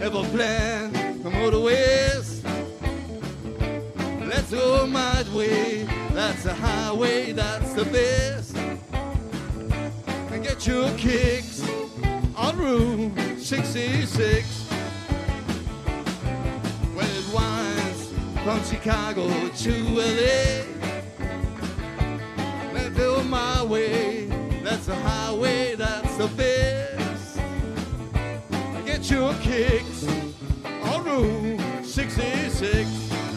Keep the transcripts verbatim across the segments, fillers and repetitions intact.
ever planned to motor west. Let's go my way, that's the highway, that's the best. And get your kicks on Route sixty-six. Well, it winds from Chicago to L A. Let's go my way, that's the highway, that's the best. And get your kicks on Route sixty-six.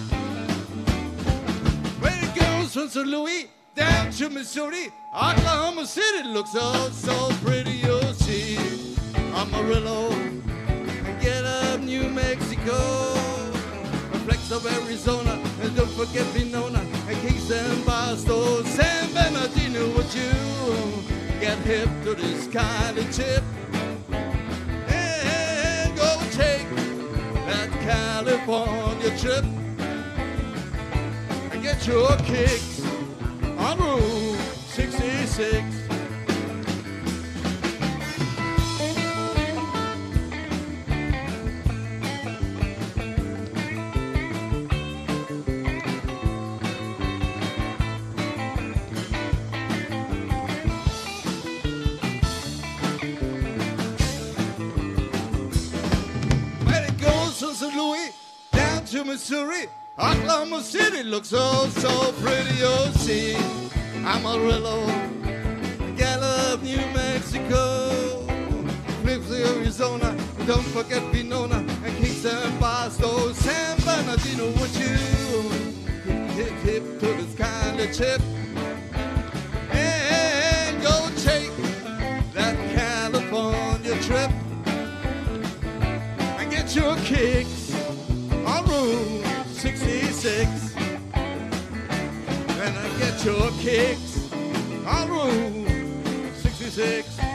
From Saint Louis down to Missouri, Oklahoma City looks oh so pretty. You'll see Amarillo and get up New Mexico, Flex of Arizona, and don't forget Winona and Kingston, Boston, San Bernardino. Would you get hip to this kind of tip and go take that California trip? Get your kicks on Route sixty-six. When it goes from Saint Louis down to Missouri, Oklahoma City looks so, so pretty. You'll see Amarillo, Gallup, New Mexico, Flips, Arizona, don't forget Winona, and Kingston, Boston, San Bernardino. Would you hip, hip to this kind of chip and go take that California trip and get your kicks on Route sixty-six, and I get your kicks on Route sixty-six.